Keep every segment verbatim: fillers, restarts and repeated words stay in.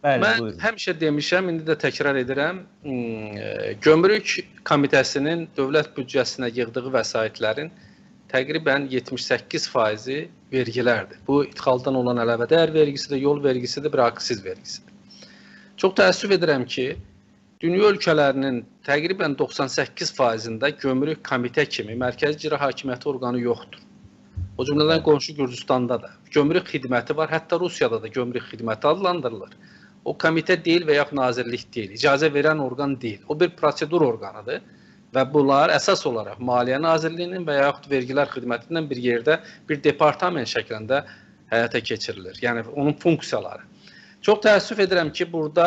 Bəli, Mən buyurun. həmişə demişəm, indi də təkrar edirəm, Gömrük Komitəsinin dövlət büdcəsinə yığdığı vəsaitlərin təqribən yetmiş səkkiz faizi vergilərdir. Bu, idxaldan olan əlavə dəyər vergisidir, yol vergisidir, bir aksiz vergisidir. Çox təəssüf edirəm ki, dünya ölkələrinin təqribən doxsan səkkiz faizində Gömrük Komitə kimi mərkəzi icra hakimiyyəti orqanı yoxdur. O cümlədən qonşu Gürcüstanda da Gömrük xidməti var, hətta Rusiyada da Gömrük xidməti adlandırılır. O komitə deyil və yaxud nazirlik deyil, icazə verən orqan deyil. O bir prosedur orqanıdır və bunlar əsas olaraq Maliyyə Nazirliyinin və yaxud vergilər xidmətindən bir yerdə bir departament şəklində həyata keçirilir. Yəni, onun funksiyaları. Çox təəssüf edirəm ki, burada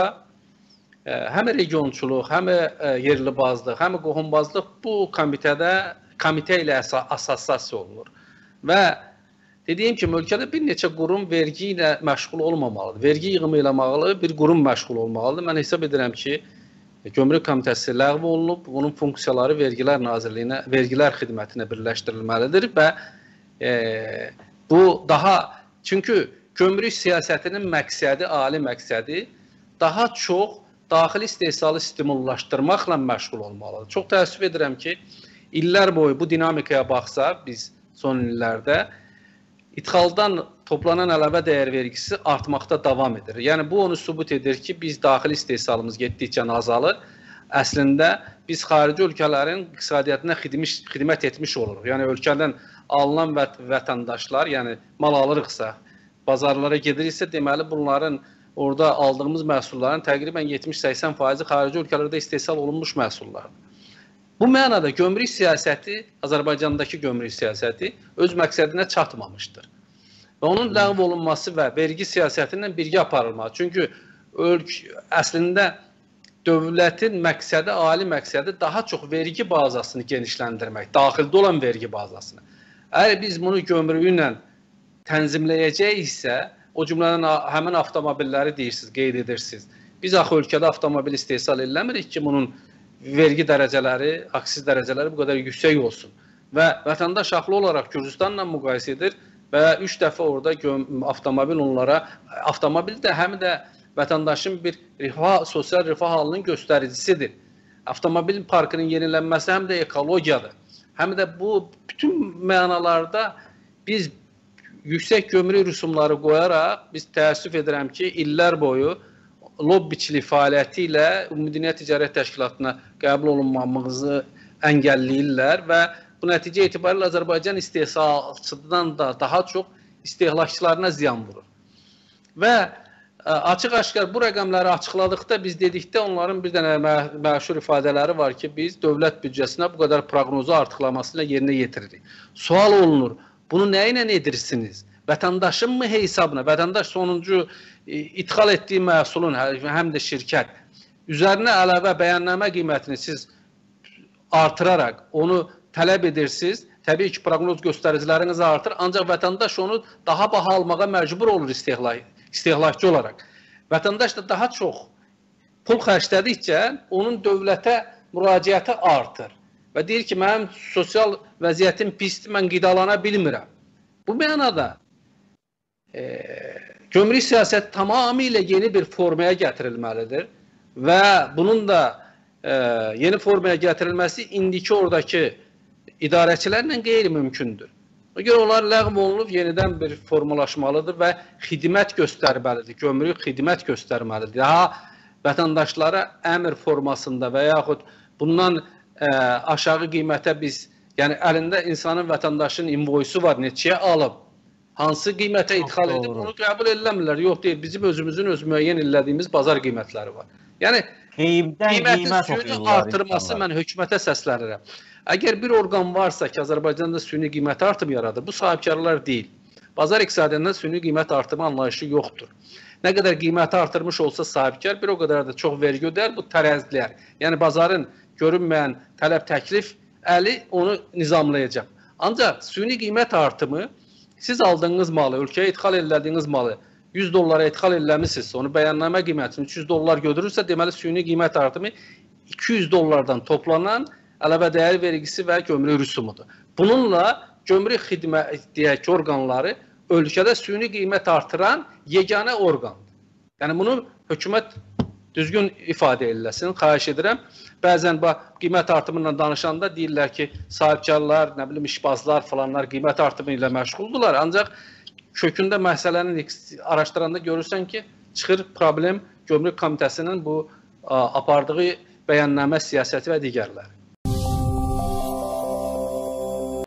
həm regionçuluq, həm yerli bazlıq, həm qohumbazlıq bu komitədə, komitə ilə assosiasiya olunur. Və dediyim kimi, ölkədə bir neçə qurum vergi ilə məşğul olmamalıdır. Vergi yığımı ilə bağlı bir qurum məşğul olmalıdır. Mən hesab edirəm ki, Gömrük Komitəsi ləğv olunub, bunun funksiyaları Vergilər Nazirliyinə, Vergilər Xidmətinə birləşdirilməlidir və e, bu daha, çünki gömrük siyasətinin məqsədi, ali məqsədi daha çox daxili istehsalı stimullaşdırmaqla məşğul olmalıdır. Çox təəssüf edirəm ki, illər boyu bu dinamikaya baxsa, biz son illərdə İdxaldan toplanan əlavə dəyər vergisi artmaqda davam edir. Yəni, bu onu sübut edir ki, biz daxili istehsalımız getdikcə azalır. Əslində, biz xarici ölkələrin iqtisadiyyatına xidmət etmiş oluruq. Yəni, ölkədən alınan vətəndaşlar, yəni mal alırıqsa, bazarlara gediriksə, deməli, bunların orada aldığımız məhsulların təqribən yetmiş səksən faizi xarici ölkələrdə istehsal olunmuş məhsullardır. Bu mənada gömrük siyasəti, Azərbaycandakı gömrük siyasəti öz məqsədinə çatmamışdır. Və onun ləğv olunması və vergi siyasətindən birgə aparılmalı. Çünki əslində dövlətin məqsədi, ali məqsədi daha çox vergi bazasını genişləndirmək, daxildə olan vergi bazasını. Əgər biz bunu gömrüyü ilə tənzimləyəcəksə, o cümlədən həmin avtomobilləri deyirsiniz, qeyd edirsiniz. Biz axı ölkədə avtomobil istehsal eləmirik ki, bunun vergi dərəcələri, aksiz dərəcələri bu qədər yüksək olsun. Və vətəndaş haqlı olaraq Gürcüstanla müqayisə edir və üç dəfə orada avtomobil onlara, avtomobil də həm də vətəndaşın bir rifah, sosial rifah halının göstəricisidir. Avtomobil parkının yenilənməsi həm də ekologiyadır. Həm də bu bütün mənalarda biz yüksək gömrük rüsumları qoyaraq, biz təəssüf edirəm ki, illər boyu lobbiçilik fəaliyyəti ilə Ümumdünya Ticarət Təşkilatına qəbul olunmamızı əngəlləyirlər və bu nəticə etibarilə Azərbaycan istehsalçıdan da daha çox istehlakçılarına ziyan vurur. Və açıq-aşkar bu rəqəmləri açıqladıqda, biz dedikdə onların bir dənə məşhur ifadələri var ki, biz dövlət büdcəsinə bu qədər proqnozu artıqlamasıyla yerinə yetiririk. Sual olunur, bunu nə ilə edirsiniz? Vətəndaşın mı hesabına, vətəndaş sonuncu idxal etdiyi məhsulun, həm də şirkət, üzərinə əlavə bəyannamə qiymətini siz artıraraq onu tələb edirsiniz, təbii ki, proqnoz göstəriciləriniz artır, ancaq vətəndaş onu daha baha almağa məcbur olur istehlakçı olaraq. Vətəndaş da daha çox pul xərclədikcə onun dövlətə müraciəti artır və deyir ki, mənim sosial vəziyyətim pisdir, mən qidalana bilmirəm. Bu mənada e, gömrük siyasəti tamamilə yeni bir formaya gətirilməlidir və bunun da e, yeni formaya gətirilməsi indiki oradakı idarəçilərlə qeyri-mümkündür. O görə onlar ləğv olunub yenidən bir formalaşmalıdır və xidmət göstərməlidir, gömrük xidmət göstərməlidir. Daha vətəndaşlara əmr formasında və yaxud bundan ə, aşağı qiymətə biz, yəni əlində insanın, vətəndaşın invoisu var, neçəyə alıb, hansı qiymətə idxal edib, bunu qəbul ediləmirlər. Yox deyil, bizim özümüzün öz müəyyən elədiyimiz bazar qiymətləri var. Yəni, qiymətin süni artırması mən hökumətə səslənirəm. Əgər bir orqan varsa ki, Azərbaycanda süni qiymət artımı yaradır, bu sahibkarlar deyil. Bazar iqtisadiyyatında süni qiymət artımı anlayışı yoxdur. Nə qədər qiyməti artırmış olsa sahibkar, bir o qədər də çox vergi ödər, bu tərəzlilər. Yəni, bazarın görünməyən tələb təklif əli onu nizamlayacaq. Ancaq süni qiymət artımı, siz aldığınız malı, ölkəyə idxal edildiyiniz malı yüz dollara idxal ediləmişsiniz, onu bəyannamə qiymətini üç yüz dollar götürürsə, deməli süni qiymət artımı iki yüz dollardan toplanan əlavə dəyər vergisi və gömrük rüsumudur. Bununla gömrük xidmət deyək orqanları ölkədə süni qiymət artıran yeganə orqandır. Yəni bunu hökumət düzgün ifadə eləsin, xahiş edirəm. Bəzən qiymət artımından danışanda deyirlər ki, sahibkarlar, nə bilim işbazlar falanlar qiymət artımı ilə məşğuldurlar. Ancaq kökündə məsələnin araşdıranda görürsən ki, çıxır problem Gömrük Komitəsinin bu apardığı bəyannamə siyasəti və digərləri.